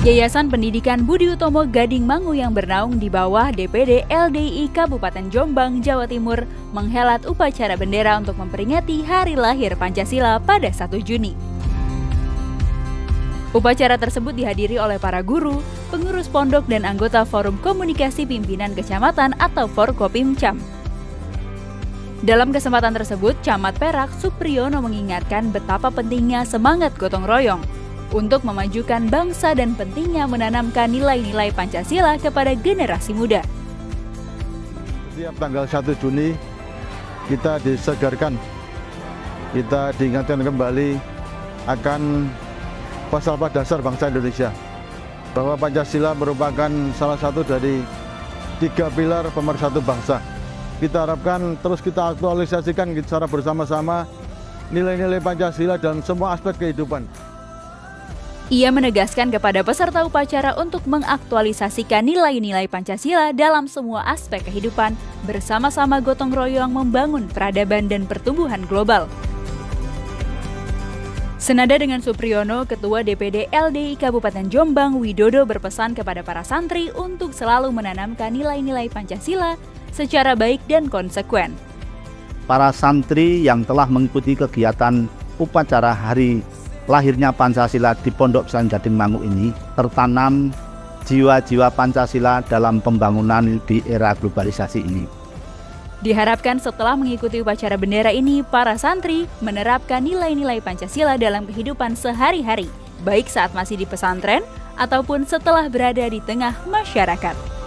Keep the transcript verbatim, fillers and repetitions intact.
Yayasan Pendidikan Budi Utomo Gading Mangu yang bernaung di bawah D P D L D I Kabupaten Jombang, Jawa Timur menghelat upacara bendera untuk memperingati hari lahir Pancasila pada satu Juni. Upacara tersebut dihadiri oleh para guru, pengurus pondok dan anggota Forum Komunikasi Pimpinan Kecamatan atau Forkopimcam. Dalam kesempatan tersebut, Camat Perak Supriyono mengingatkan betapa pentingnya semangat gotong royong untuk memajukan bangsa dan pentingnya menanamkan nilai-nilai Pancasila kepada generasi muda. Setiap tanggal satu Juni kita disegarkan, kita diingatkan kembali akan pasal dasar bangsa Indonesia, bahwa Pancasila merupakan salah satu dari tiga pilar pemersatu bangsa. Kita harapkan terus kita aktualisasikan secara bersama-sama nilai-nilai Pancasila dalam semua aspek kehidupan. Ia menegaskan kepada peserta upacara untuk mengaktualisasikan nilai-nilai Pancasila dalam semua aspek kehidupan, bersama-sama gotong royong membangun peradaban dan pertumbuhan global. Senada dengan Supriyono, Ketua D P D L D I Kabupaten Jombang Widodo berpesan kepada para santri untuk selalu menanamkan nilai-nilai Pancasila secara baik dan konsekuen. Para santri yang telah mengikuti kegiatan upacara hari lahirnya Pancasila di Pondok Pesantren Gading Mangu ini tertanam jiwa-jiwa Pancasila dalam pembangunan di era globalisasi ini. Diharapkan setelah mengikuti upacara bendera ini, para santri menerapkan nilai-nilai Pancasila dalam kehidupan sehari-hari, baik saat masih di pesantren ataupun setelah berada di tengah masyarakat.